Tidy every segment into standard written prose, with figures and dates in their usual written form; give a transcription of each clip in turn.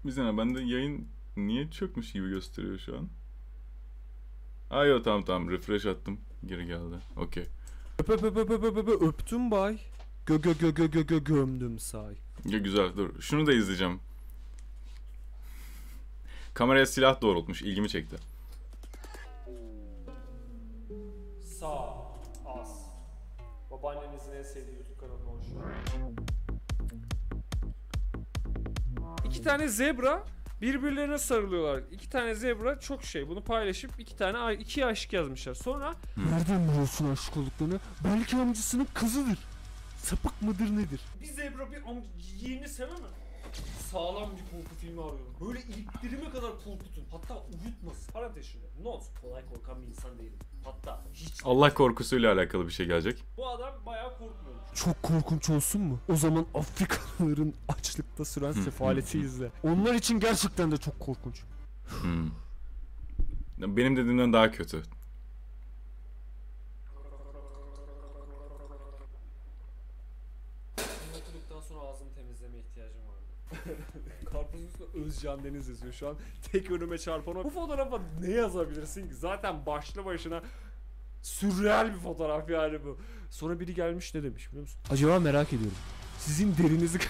Bir saniye, bende yayın niye çökmüş gibi gösteriyor şu an? Aa yok, tamam refresh attım. Geri geldi. Okey. Öptüm bay. Gömdüm say. Ya güzel, dur. Şunu da izleyeceğim. Kameraya silah doğrultmuş. İlgimi çekti. Sağ, az. Babaannenizin en sevdiği YouTube kanalına hoş geldiniz. İki tane zebra birbirlerine sarılıyorlar. İki tane zebra çok şey. Bunu paylaşıp iki aşık yazmışlar. Sonra nereden biliyorsun aşık olduklarını? Belki amcasının kızıdır. Sapık mıdır nedir? Bir zebra bir yeğeni sevemez. Sağlam bir korku filmi arıyorum. Böyle iliklerime kadar korkutun. Hatta uyutmasın. Parantez şimdi. Not. Kolay korkan bir insan değilim. Hatta hiç. Allah korkusuyla alakalı bir şey gelecek. Bu adam bayağı korkmuyor. Çok korkunç olsun mu? O zaman Afrikalıların açlıkta süren sefaleti izle. Onlar için gerçekten de çok korkunç. Benim dediğimden daha kötü. Okuduktan sonra ağzımı temizleme ihtiyacım vardı. Karpuzun üstünde Özcan Deniz yazıyor şu an. Tek önüme çarpan o. Bu fotoğrafa ne yazabilirsin ki? Zaten başlı başına sürreal bir fotoğraf yani bu. Sonra biri gelmiş ne demiş biliyor musun? Acaba merak ediyorum. Sizin derinizi...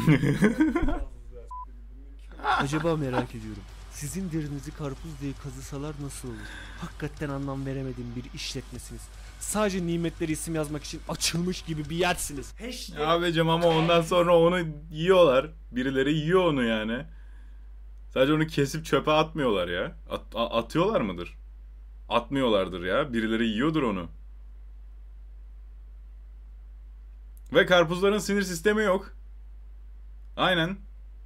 Acaba merak ediyorum. Sizin derinizi karpuz diye kazısalar nasıl olur? Hakikaten anlam veremediğim bir işletmesiniz. Sadece nimetleri isim yazmak için açılmış gibi bir yersiniz. Abicim ama ondan sonra onu yiyorlar. Birileri yiyor onu yani. Sadece onu kesip çöpe atmıyorlar ya. Atıyorlar mıdır? Atmıyorlardır ya. Birileri yiyordur onu. Ve karpuzların sinir sistemi yok. Aynen.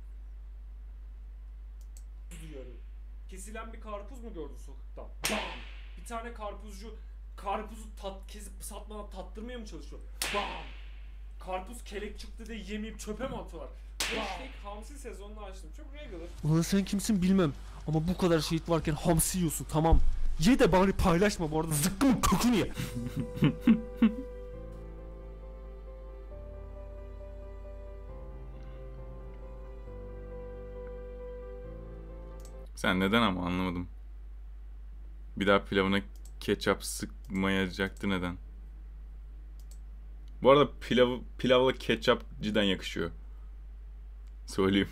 Kesilen bir karpuz mu gördü sokakta? Bam! Bir tane karpuzcu karpuzu kesip satmadan tattırmaya mı çalışıyor? Bam! Karpuz kelek çıktı diye yemeyip çöpe mi atıyorlar? Hashtag hamsi sezonunu açtım. Çok regular. Ulan sen kimsin bilmem. Ama bu kadar şehit varken hamsi yiyorsun, tamam. Ye de bari paylaşma bu arada. Zıkkımın kökünü ye. Sen neden ama anlamadım. Bir daha pilavına ketçap sıkmayacaktı neden? Bu arada pilavla ketçap cidden yakışıyor. Söyleyeyim.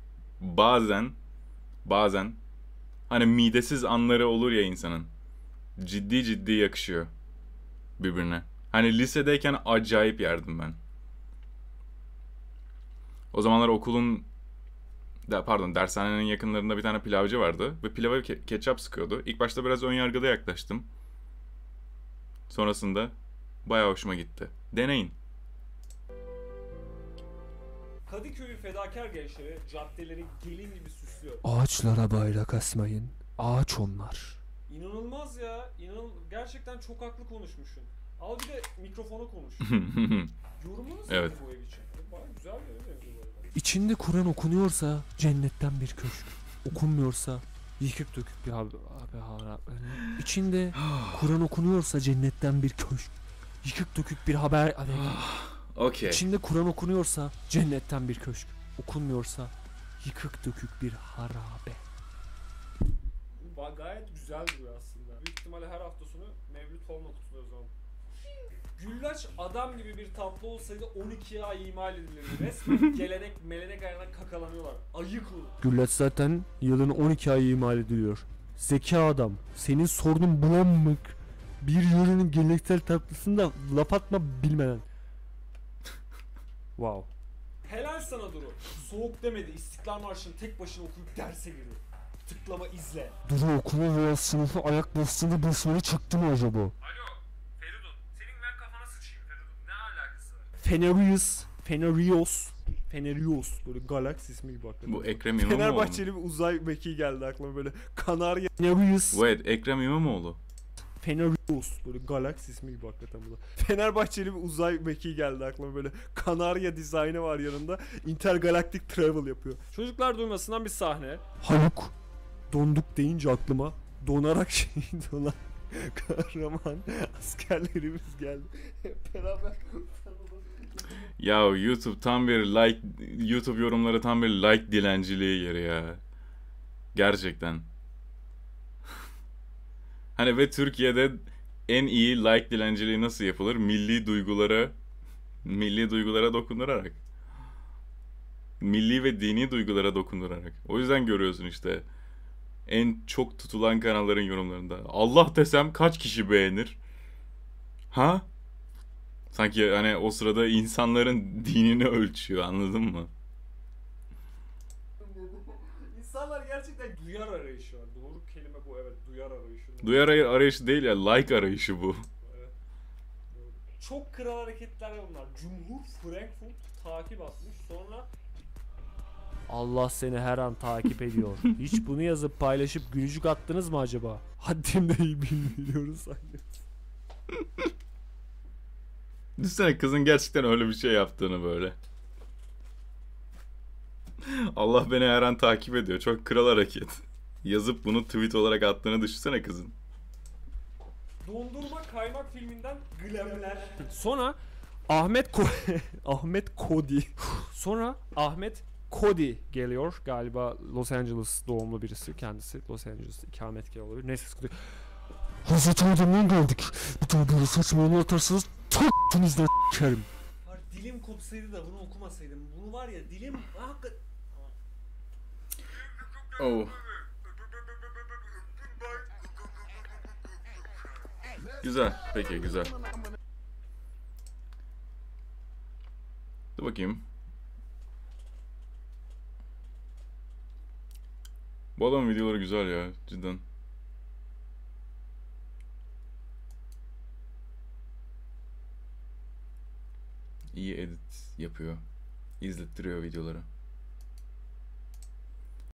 Bazen hani midesiz anları olur ya insanın. Ciddi yakışıyor birbirine. Hani lisedeyken acayip yerdim ben. O zamanlar dershanenin yakınlarında bir tane pilavcı vardı ve pilava ketçap sıkıyordu. İlk başta biraz önyargılı yaklaştım. Sonrasında bayağı hoşuma gitti. Deneyin. Kadıköy'ün fedakar gençleri caddeleri gelin gibi süslüyor. Ağaçlara bayrak asmayın. Ağaç onlar. İnanılmaz ya. Gerçekten çok haklı konuşmuşsun. Al bir de mikrofona konuş. Yorumunu Evet. bu ev için. Bayağı güzel bir ev bu arada. İçinde Kur'an okunuyorsa cennetten bir köşk. Okunmuyorsa yıkık dökük bir abi. İçinde Kur'an okunuyorsa cennetten bir köşk. Yıkık dökük bir haber. Okey. İçinde Kur'an okunuyorsa cennetten bir köşk. Okunmuyorsa yıkık dökük bir harabe. Gayet güzel duruyor aslında. Büyük ihtimalle her hafta sonu Mevlüt falan okutuluyor o zaman. Güllaç adam gibi bir tatlı olsaydı 12 ay imal edilirdi. Resmen gelenek melenek ayağına kakalanıyorlar. Ayık olun. Güllaç zaten yılın 12 ayı imal ediliyor. Zeki adam, senin sorunun bulanmak. Bir yörenin geleneksel tatlısında laf atma bilmeden. Wow. Helal sana Duru. Soğuk demedi. İstiklal Marşı'nı tek başına okuyup derse giriyor. Tıklama izle. Duru okula veya sınıfa ayak bastığında basmayı çıktı mı acaba? Alo. Feridun. Senin ben kafana sıçayım Feridun. Ne alakası var? Fenerios. Böyle galaksi ismi gibi aklıma. Bu Ekrem İmamoğlu mu? Fenerbahçeli bir uzay mekiği geldi aklıma böyle. Kanarya. Evet, Ekrem İmamoğlu. Fenerios. Böyle galaksi ismi gibi hakikaten bu da. Fenerbahçeli bir uzay mekiği geldi aklıma böyle. Kanarya dizaynı var yanında. Intergalactic Travel yapıyor. Çocuklar duymasından bir sahne. Haluk. Donduk deyince aklıma donarak şehit olan kahraman askerlerimiz geldi. Hep beraber Ya YouTube tam bir like, YouTube yorumları tam bir like dilenciliği yeri ya. Gerçekten. Hani ve Türkiye'de en iyi like dilenciliği nasıl yapılır? Milli duygulara dokundurarak. Milli ve dini duygulara dokundurarak. O yüzden görüyorsun işte en çok tutulan kanalların yorumlarında. Allah desem kaç kişi beğenir? Ha? Sanki hani o sırada insanların dinini ölçüyor, anladın mı? İnsanlar gerçekten duyar arayışı var. Doğru kelime bu, evet, duyar arayışı. Duyar arayışı değil ya, like arayışı bu. Evet. Çok kral hareketler bunlar. Cumhur Frankfurt takip atmış, sonra Allah seni her an takip ediyor. Hiç bunu yazıp paylaşıp gülücük attınız mı acaba? Haddini bilmiyoruz sanki. Düşünsene kızın gerçekten öyle bir şey yaptığını böyle. Allah beni her an takip ediyor. Çok kral hareket. Yazıp bunu tweet olarak attığını düşünsene kızın. Dondurma Kaymak filminden glamler. Sonra Ahmet Cody. Sonra Ahmet Cody geliyor. Galiba Los Angeles doğumlu birisi kendisi. Los Angeles ikametgahı olabilir. Neyse sıkıntı. Hazreti Adem'den geldik. Bir daha böyle saçmalama atarsanız t***'nizden s**kerim. Var, dilim kopsaydı da bunu okumasaydım. Bunu var ya, dilim hakikaten... Oh. Güzel. Peki güzel. Dur bakayım. Bu adamın videoları güzel ya cidden. İyi edit yapıyor. İzlettiriyor videoları.